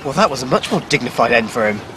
Well, that was a much more dignified end for him.